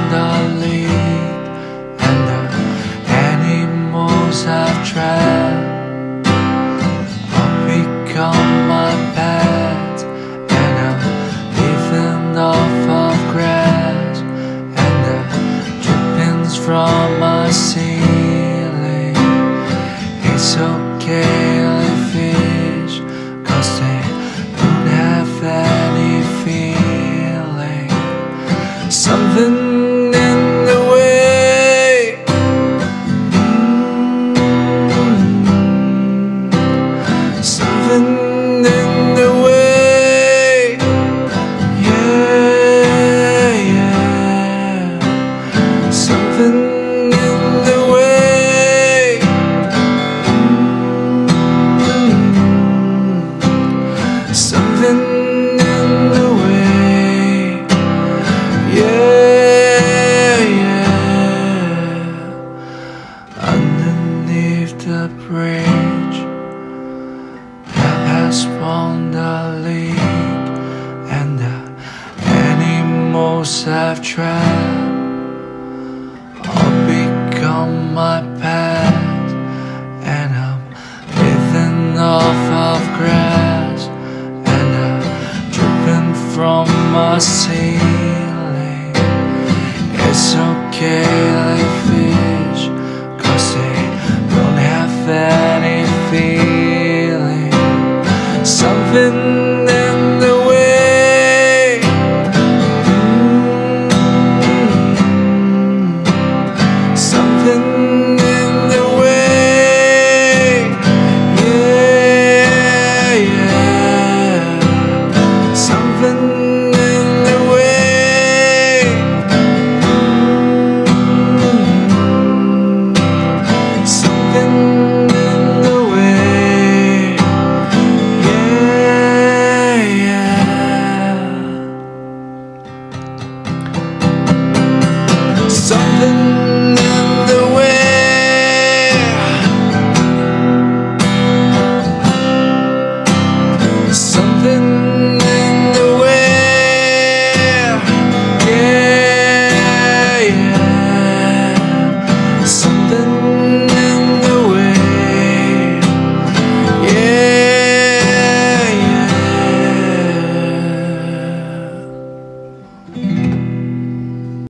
the lead, and the animals have trapped. I've become my pet, and I'm living off of grass, and the drippings from my ceiling. It's okay, fish, 'cause they don't have any feeling. Something in the way, something in the way, yeah, yeah, something in the way, something in the way, yeah, yeah. Underneath the bridge, hell has spawned a leak, and the animals have trapped. I'll become my pet, and I'm living off of grass, and dripping from my ceiling. It's okay,